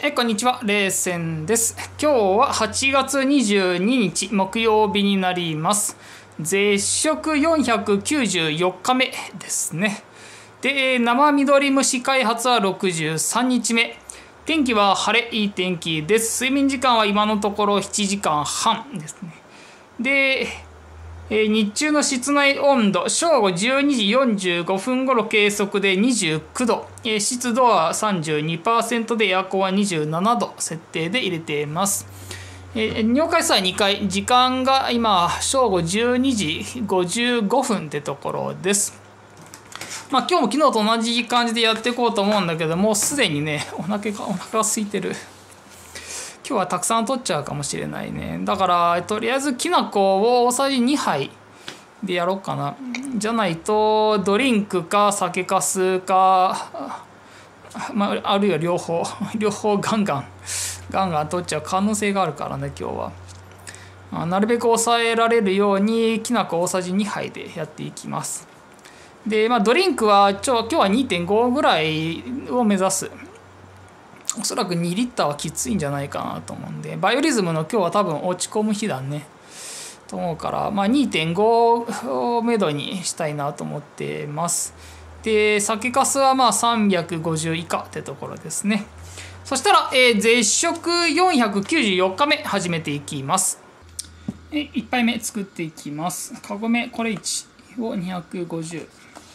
こんにちは、レーセンです。今日は8月22日木曜日になります。絶食494日目ですね。で、生緑虫開発は63日目。天気は晴れ、いい天気です。睡眠時間は今のところ7時間半ですね。で、日中の室内温度、正午12時45分頃計測で29度、湿度は 32% でエアコンは27度設定で入れています。尿解数は2回、時間が今、正午12時55分ってところです。今日も昨日と同じ感じでやっていこうと思うんだけど、もうすでにね、お腹が空いてる。今日はたくさん取っちゃうかもしれないね。だからとりあえずきな粉を大さじ2杯でやろうかな。じゃないとドリンクか酒かすか、あるいは両方ガンガン取っちゃう可能性があるからね。今日はなるべく抑えられるようにきな粉大さじ2杯でやっていきます。でドリンクは今日は 2.5 ぐらいを目指す。おそらく2リッターはきついんじゃないかなと思うんで、バイオリズムの今日は多分落ち込む日だねと思うから、2.5 をめどにしたいなと思ってます。で、酒粕は350以下ってところですね。そしたら、絶食494日目始めていきます。1杯目作っていきます。カゴメこれ1を250。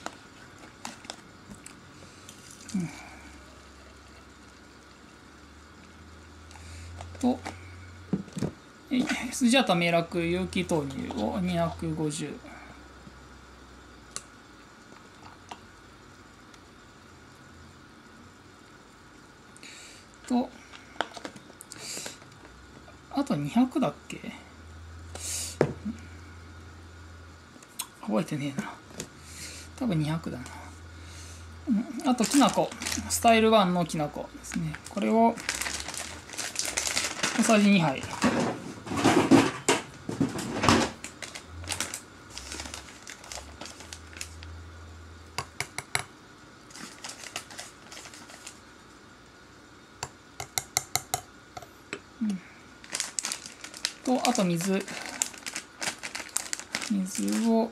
とスジャタメラク有機豆乳を250と、あと200だっけ、覚えてねえな、多分200だな。あときな粉、スタイル1のきな粉ですね。これを小さじ2杯。と、あと水を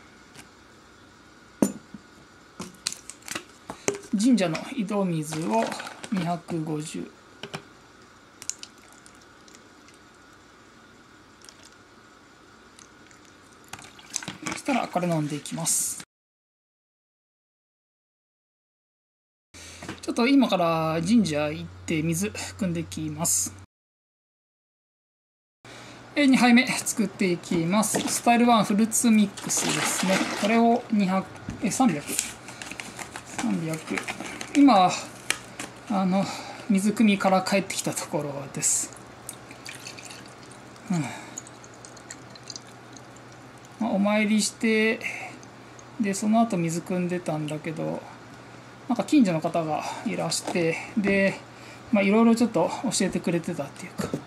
神社の井戸水を250。そしたらこれ飲んでいきます。ちょっと今から神社行って水汲んできます。2杯目作っていきます。スタイル1フルーツミックスですね。これを300。今水汲みから帰ってきたところです。お参りしてでその後水汲んでたんだけど、なんか近所の方がいらしてでいろいろちょっと教えてくれてたっていうか、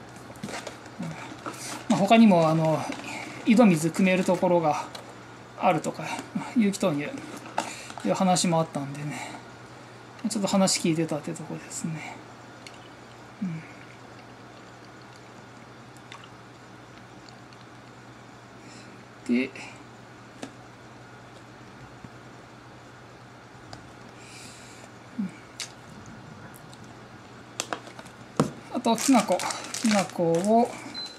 他にも井戸水汲めるところがあるとか有機豆乳いう話もあったんでね、ちょっと話聞いてたってとこですね。であときな粉を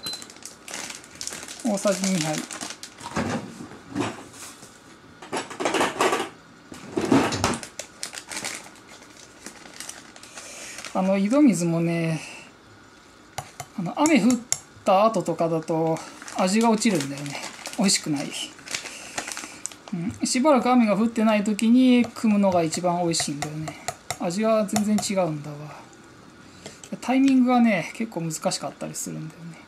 大さじ2杯。井戸水もね、雨降った後とかだと味が落ちるんだよね。美味しくない。しばらく雨が降ってない時に汲むのが一番美味しいんだよね。味が全然違うんだわ。タイミングがね結構難しかったりするんだよね。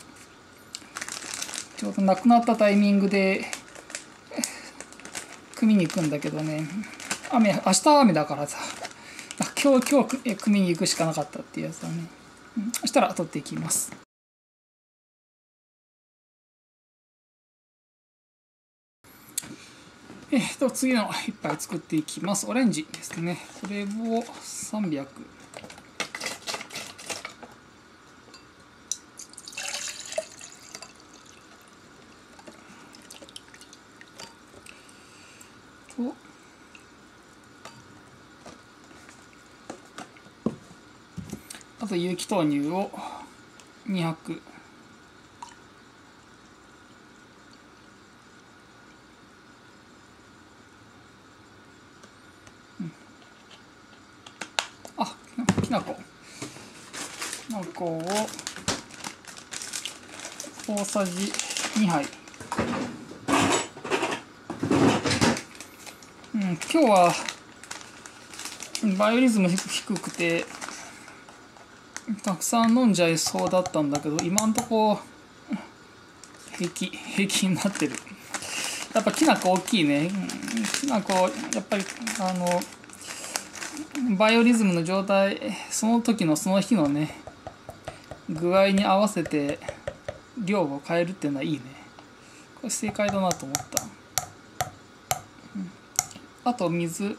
ちょうどなくなったタイミングで汲みに行くんだけどね、明日雨だからさ、今日汲みに行くしかなかったっていうやつだね。そしたら取っていきます。次の一杯作っていきます。オレンジですね。これを300。 あと有機豆乳を200。あ、きな粉を大さじ2杯。今日はバイオリズム低くてたくさん飲んじゃいそうだったんだけど、今んとこ平気になってる。やっぱきな粉大きいね。きな粉やっぱりバイオリズムの状態、その時のその日のね具合に合わせて量を変えるっていうのはいいね。これ正解だなと思った。あと水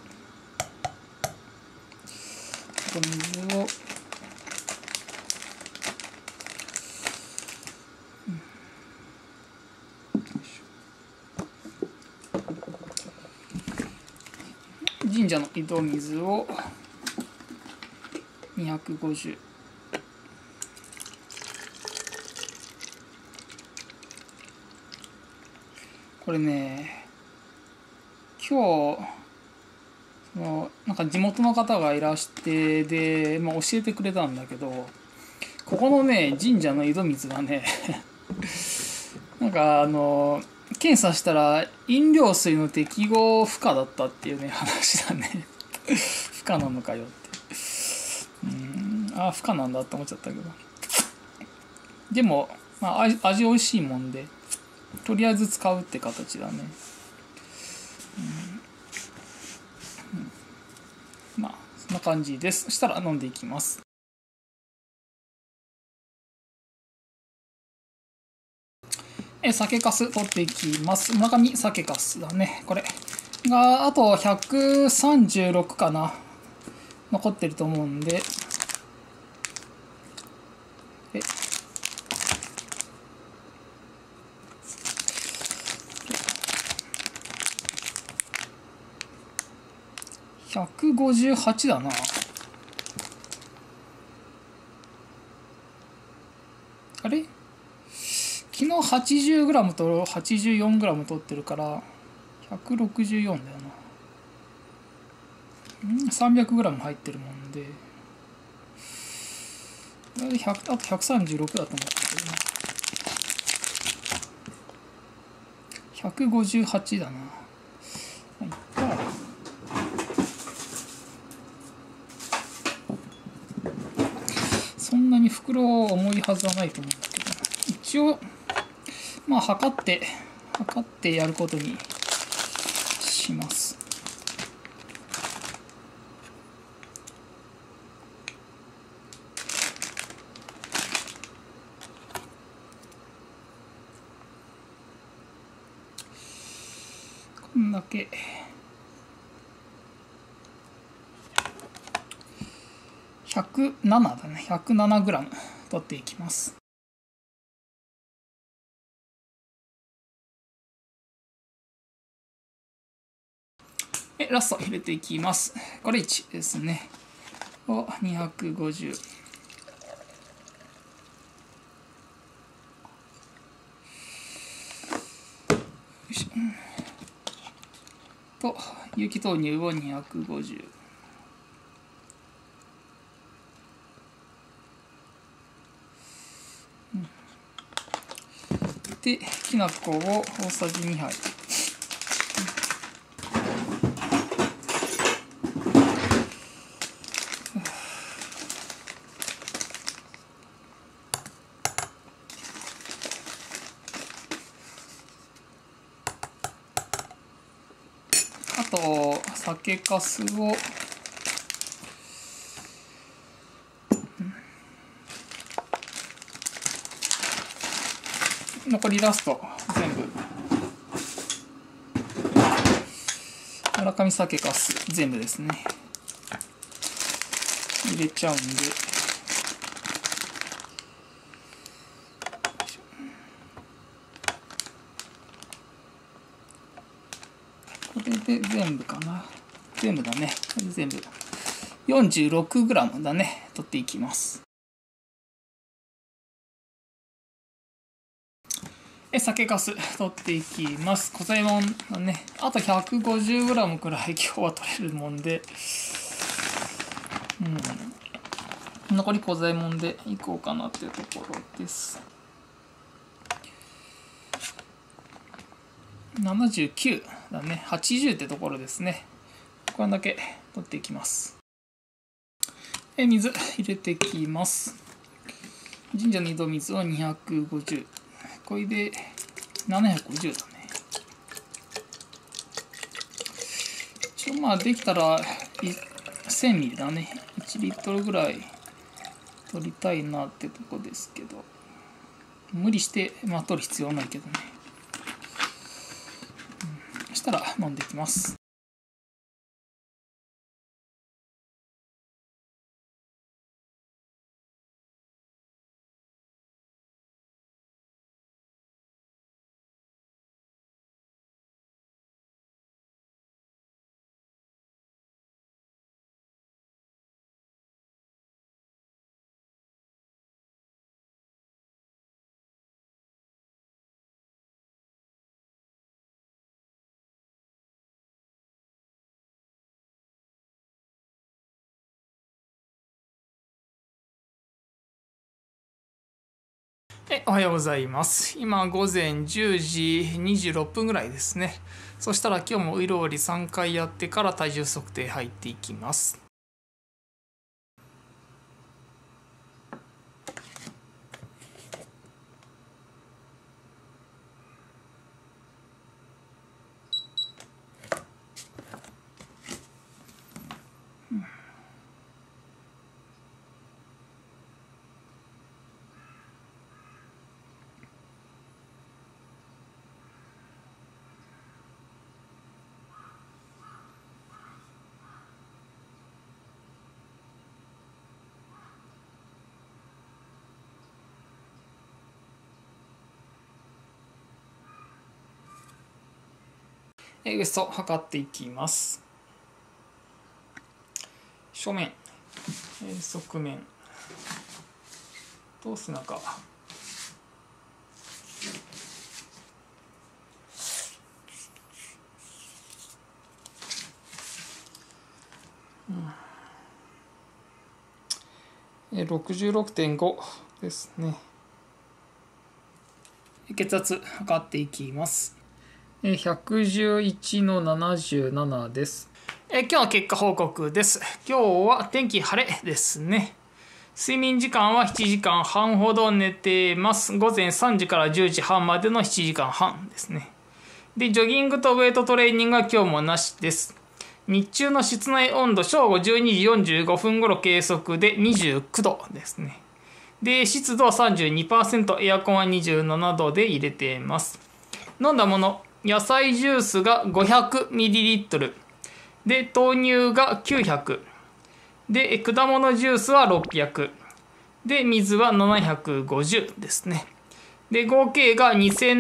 を神社の井戸水を250。これね、今日なんか地元の方がいらしてで、教えてくれたんだけど、ここのね神社の井戸水がねなんか検査したら飲料水の適合不可だったっていうね話だね不可なのかよって、不可なんだって思っちゃったけど、でも、味美味しいもんでとりあえず使うって形だね。そんな感じです。そしたら飲んでいきます。酒粕取っていきます。村上酒粕だね。これがあと136かな、残ってると思うんで、158だな。あれ昨日 80g と 84g 取ってるから164だよな。300g 入ってるもんで、あと136だと思ったけどな。158だな。そんなに袋重いはずはないと思うんだけど、一応測ってやることにします。こんだけ。107だね。107g 取っていきます。ラスト入れていきます。これ1ですね。を250。と有機豆乳を250。できな粉を大さじ2杯。あと酒粕を残りラスト全部村上酒粕全部ですね入れちゃうんで、これで全部かな。全部だね。これ全部 46g だね。取っていきます。 酒粕取っていきます。小左衛門のね、あと 150g くらい今日は取れるもんで、残り小左衛門でいこうかなっていうところです。79だね。80ってところですね。これだけ取っていきます。水入れていきます。神社の井戸水は250。これで750だね。まあできたら1000ミリだね。1リットルぐらい取りたいなってとこですけど、無理して取る必要はないけどね。そしたら飲んでいきます。おはようございます。今午前10時26分ぐらいですね。そしたら今日もういろり3回やってから体重測定入っていきます。ウエスト測っていきます。正面、側面と背中。66.5 ですね。血圧測っていきます。111の77です。今日の結果報告です。今日は天気晴れですね。睡眠時間は7時間半ほど寝てます。午前3時から10時半までの7時間半ですね。で、ジョギングとウェイトトレーニングは今日もなしです。日中の室内温度、正午12時45分頃計測で29度ですね。で、湿度は 32%、エアコンは27度で入れています。飲んだもの、野菜ジュースが 500ml。で、豆乳が900。で、果物ジュースは600。で、水は750ですね。で、合計が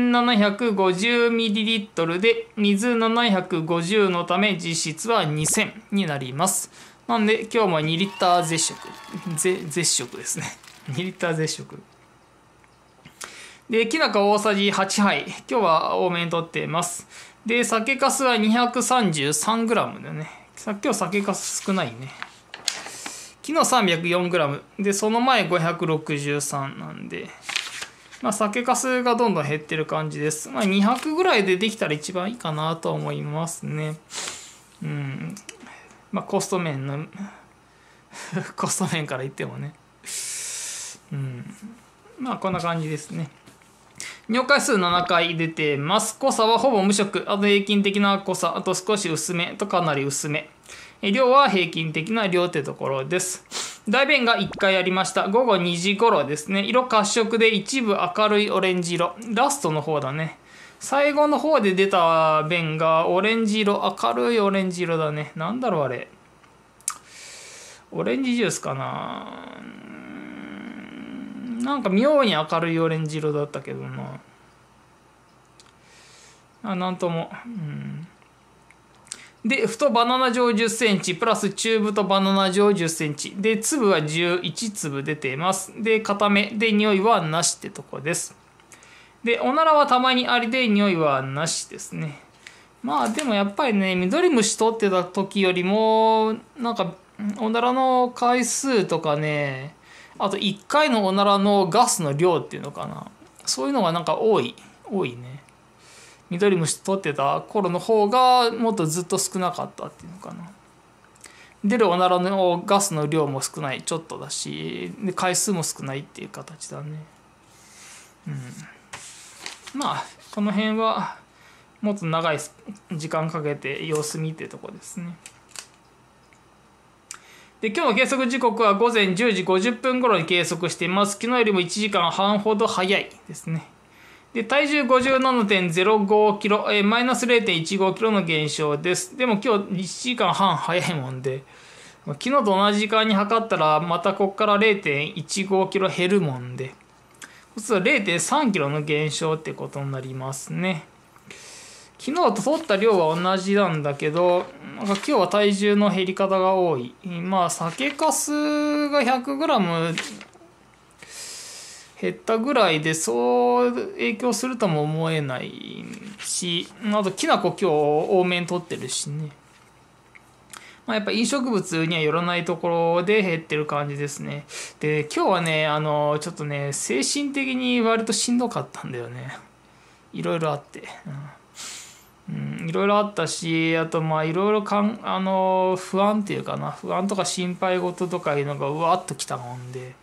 2750ml で、水750のため実質は2000になります。なんで、今日も2リッター絶食。絶食ですね。2リッター絶食。で、きな粉大さじ8杯。今日は多めにとっています。で、酒粕は 233g だね。今日酒粕少ないね。昨日 304g。で、その前563なんで、酒粕がどんどん減ってる感じです。200ぐらいでできたら一番いいかなと思いますね。コスト面の、コスト面から言ってもね。こんな感じですね。尿回数7回出てます。濃さはほぼ無色。あと平均的な濃さ。あと少し薄めとかなり薄め。量は平均的な量ってところです。大便が1回ありました。午後2時頃ですね。色褐色で一部明るいオレンジ色。ラストの方だね。最後の方で出た便がオレンジ色。明るいオレンジ色だね。なんだろうあれ。オレンジジュースかな。なんか妙に明るいオレンジ色だったけどな。なんとも。で、太バナナ状10センチ、プラス中太バナナ状10センチ。で、粒は11粒出ています。で、固め。で、匂いはなしってとこです。 で、おならはたまにありで匂いはなしですね。まあでもやっぱりね、ミドリムシ取ってた時よりも、なんか、おならの回数とかね、あと1回のおならのガスの量っていうのかな。そういうのがなんか多いね。ミドリムシ取ってた頃の方がもっとずっと少なかったっていうのかな。出るおならのガスの量も少ない、ちょっとだし、で回数も少ないっていう形だね。まあこの辺はもっと長い時間かけて様子見てとこですね。で、今日の計測時刻は午前10時50分頃に計測しています。昨日よりも1時間半ほど早いですね。で、体重 57.05 キロ、マイナス 0.15 キロの減少です。でも今日1時間半早いもんで、昨日と同じ時間に測ったらまたここから 0.15 キロ減るもんで、そうすると 0.3 キロの減少ってことになりますね。昨日と取った量は同じなんだけど、なんか今日は体重の減り方が多い。まあ酒粕が 100g 減ったぐらいでそう影響するとも思えないし、あときな粉今日多めに取ってるしね。まあ、やっぱ飲食物にはよらないところで減ってる感じですね。で、今日はね、ちょっとね、精神的に割としんどかったんだよね。いろいろあって。いろいろあったし、あとまあいろいろ不安っていうかな、不安とか心配事とかいうのがうわっときたもんで、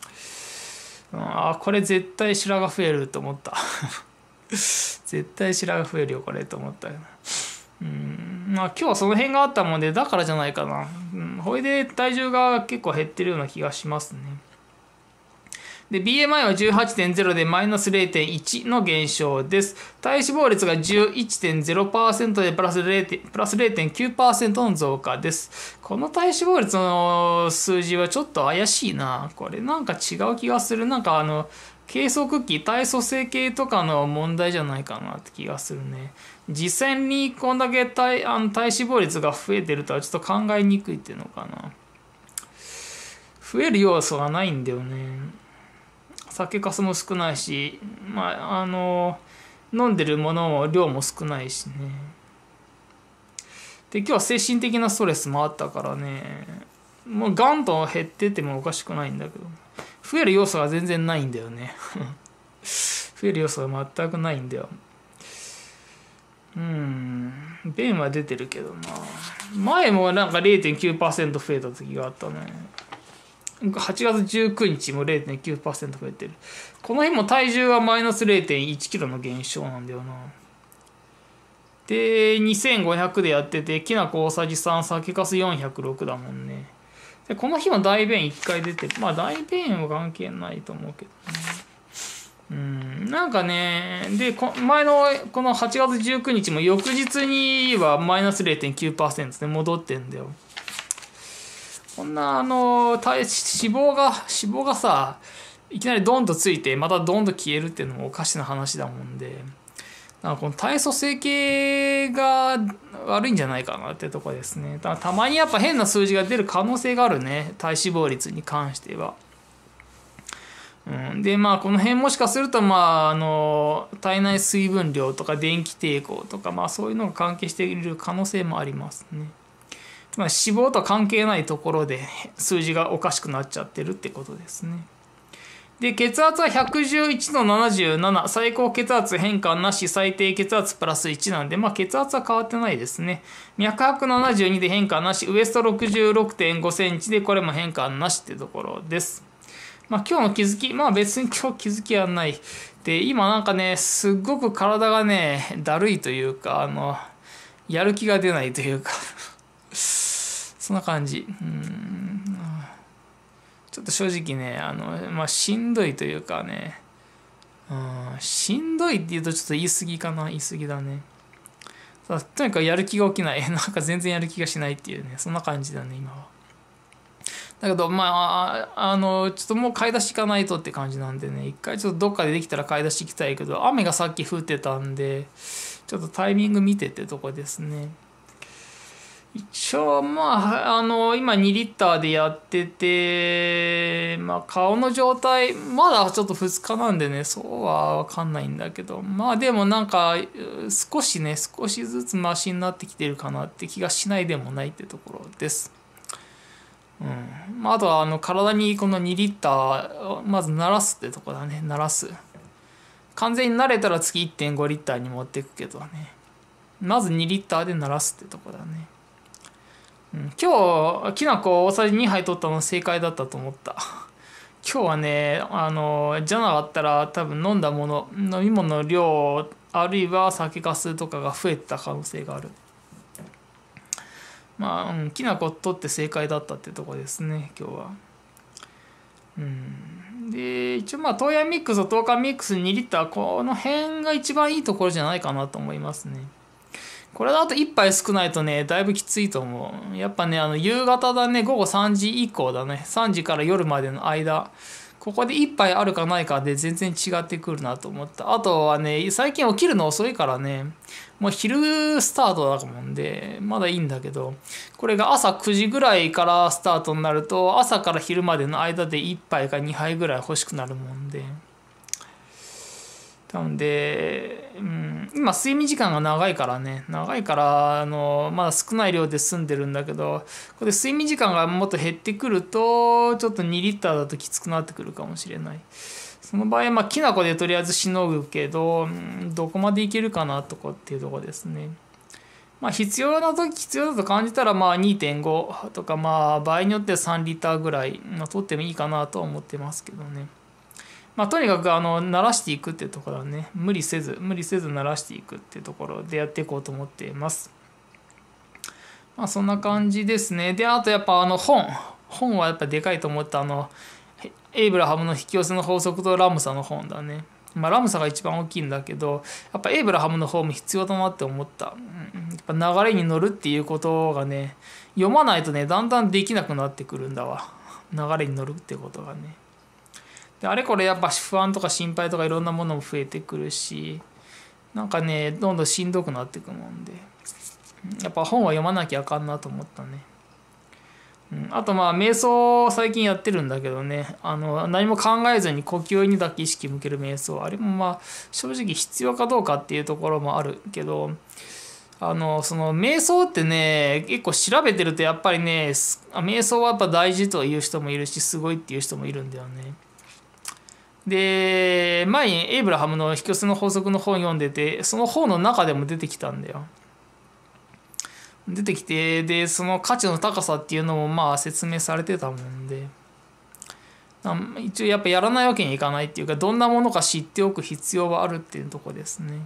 これ絶対白髪増えると思った絶対白髪増えるよこれと思ったよな。まあ今日はその辺があったもんでだからじゃないかな。ほいで体重が結構減ってるような気がしますね。で、BMI は 18.0 でマイナス 0.1 の減少です。体脂肪率が 11.0% でプラス 0.9% の増加です。この体脂肪率の数字はちょっと怪しいな。これなんか違う気がする。なんか計測器、体組成計とかの問題じゃないかなって気がするね。実際にこんだけ体脂肪率が増えてるとはちょっと考えにくいっていうのかな。増える要素がないんだよね。酒粕も少ないし、まあ、飲んでるものも量も少ないしね。で、今日は精神的なストレスもあったからね、もうガンと減っててもおかしくないんだけど、増える要素が全然ないんだよね。増える要素が全くないんだよ。便は出てるけどな。前もなんか 0.9% 増えた時があったね。8月19日も 0.9% 増えてる。この日も体重はマイナス 0.1 キロの減少なんだよな。で、2500でやってて、きな粉大さじ3、酒粕406だもんね。で、この日も大便1回出てる。まあ大便は関係ないと思うけどね。なんかね、で、前のこの8月19日も翌日にはマイナス 0.9% で戻ってんだよ。こんな脂肪がさいきなりドンとついてまたドンと消えるっていうのもおかしな話だもんで、なんかこの体組成計が悪いんじゃないかなってとこですね。たまにやっぱ変な数字が出る可能性があるね、体脂肪率に関しては。でまあこの辺もしかすると体内水分量とか電気抵抗とかそういうのが関係している可能性もありますね。脂肪とは関係ないところで数字がおかしくなっちゃってるってことですね。で、血圧は111の77、最高血圧変化なし、最低血圧プラス1なんで、血圧は変わってないですね。脈拍72で変化なし、ウエスト 66.5 センチでこれも変化なしってところです。今日の気づき、別に今日気づきはない。で、今なんかね、すっごく体がね、だるいというか、やる気が出ないというか、そんな感じ。ちょっと正直ね、しんどいというかね、しんどいって言うとちょっと言い過ぎかな、言い過ぎだね。とにかくやる気が起きない。なんか全然やる気がしないっていうね、そんな感じだね、今は。だけど、ちょっともう買い出し行かないとって感じなんでね、一回ちょっとどっかでできたら買い出し行きたいけど、雨がさっき降ってたんで、ちょっとタイミング見てってとこですね。 一応今2リッターでやってて、顔の状態まだちょっと2日なんでね、そうは分かんないんだけど、でもなんか少しずつマシになってきてるかなって気がしないでもないってところです。あとは体にこの2リッターをまず慣らすってとこだね。慣らす。完全に慣れたら次 1.5 リッターに持っていくけどね、まず2リッターで慣らすってとこだね。今日きな粉大さじ2杯取ったの正解だったと思った。今日はねじゃなかったら多分飲み物の量あるいは酒粕とかが増えてた可能性がある。きな粉取って正解だったってとこですね今日は。で一応豆ヤミックスと豆乾ミックス2リッターこの辺が一番いいところじゃないかなと思いますね。これだと1杯少ないとねだいぶきついと思う。やっぱね夕方だね、午後3時以降だね、3時から夜までの間、ここで1杯あるかないかで全然違ってくるなと思った。あとはね最近起きるの遅いからね、もう昼スタートだもんでまだいいんだけど、これが朝9時ぐらいからスタートになると朝から昼までの間で1杯か2杯ぐらい欲しくなるもんで、なので、今睡眠時間が長いからまだ少ない量で済んでるんだけど、これ睡眠時間がもっと減ってくるとちょっと2リッターだときつくなってくるかもしれない。その場合きな粉でとりあえずしのぐけど、どこまでいけるかなとかっていうところですね。必要だと感じたら2.5 とか場合によっては3リッターぐらい取ってもいいかなとは思ってますけどね。とにかく慣らしていくっていうところはね、無理せず慣らしていくっていうところでやっていこうと思っています。そんな感じですね。であとやっぱ本はやっぱでかいと思ったエイブラハムの引き寄せの法則とラムサの本だね。ラムサが一番大きいんだけど、やっぱエイブラハムの方も必要だなって思った。やっぱ流れに乗るっていうことがね、読まないとねだんだんできなくなってくるんだわ。流れに乗るってことがね。であれこれやっぱ不安とか心配とかいろんなものも増えてくるし、なんかねどんどんしんどくなってくもんで、やっぱ本は読まなきゃあかんなと思ったね。あと瞑想最近やってるんだけどね、何も考えずに呼吸にだけ意識向ける瞑想、あれも正直必要かどうかっていうところもあるけど、その瞑想ってね結構調べてるとやっぱりね瞑想はやっぱ大事という人もいるし、すごいっていう人もいるんだよね。で前にエイブラハムの引き寄せの法則の本読んでて、その本の中でも出てきたんだよ。出てきて、でその価値の高さっていうのも説明されてたもんで、一応やっぱやらないわけにいかないっていうか、どんなものか知っておく必要はあるっていうとこですね。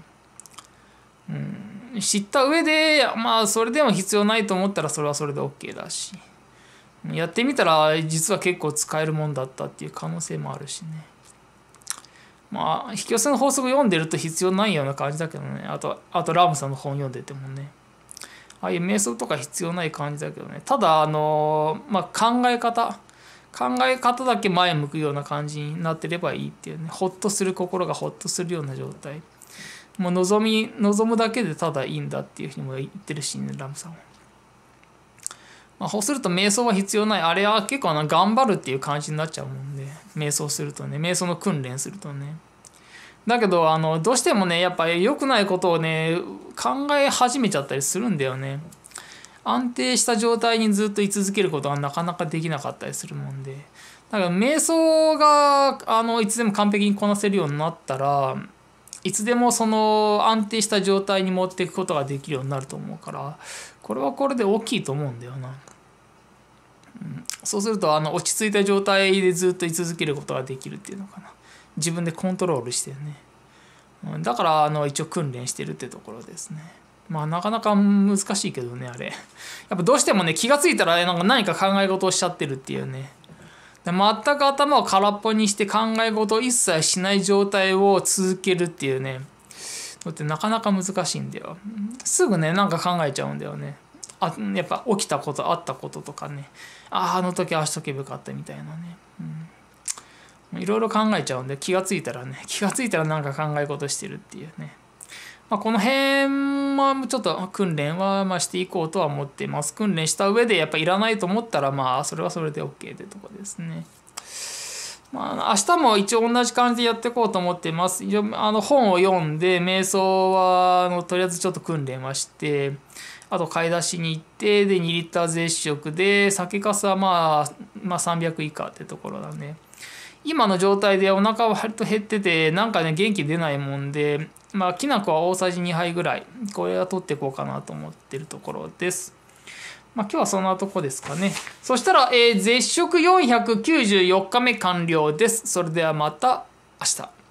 知った上でそれでも必要ないと思ったらそれはそれで OK だし、やってみたら実は結構使えるもんだったっていう可能性もあるしね。引き寄せの法則読んでると必要ないような感じだけどね。あとラムさんの本読んでてもね、ああいう瞑想とか必要ない感じだけどね。ただ考え方だけ前向くような感じになってればいいっていうね、ほっとする、心がほっとするような状態、もう望むだけでただいいんだっていうふうにも言ってるしね、ラムさんは。そうすると瞑想は必要ない、あれは結構頑張るっていう感じになっちゃうもんで、瞑想するとね、瞑想の訓練するとね。だけどどうしてもねやっぱり良くないことをね考え始めちゃったりするんだよね。安定した状態にずっと居続けることがなかなかできなかったりするもんで、だから瞑想がいつでも完璧にこなせるようになったら、いつでもその安定した状態に持っていくことができるようになると思うから、これはこれで大きいと思うんだよな。そうすると落ち着いた状態でずっと居続けることができるっていうのかな。自分でコントロールしてるね。だから一応訓練してるってところですね。なかなか難しいけどね、あれ。やっぱどうしてもね気がついたら何か考え事をしちゃってるっていうね。全く頭を空っぽにして考え事を一切しない状態を続けるっていうね。だってなかなか難しいんだよ。すぐねなんか考えちゃうんだよね。やっぱ起きたことあったこととかね、あの時ああしとけばよかったみたいなね。いろいろ考えちゃうんで、気がついたらなんか考え事してるっていうね。 この辺はちょっと訓練はしていこうとは思っています。訓練した上でやっぱいらないと思ったらそれはそれで OK でとかですね。明日も一応同じ感じでやっていこうと思っています。本を読んで瞑想はとりあえずちょっと訓練はして、あと買い出しに行ってで2リッター絶食で酒粕は300以下ってところだね。今の状態でお腹は割と減っててなんかね元気出ないもんできな粉は大さじ2杯ぐらいこれは取っていこうかなと思ってるところです。今日はそんなとこですかね。そしたら、絶食494日目完了です。それではまた明日。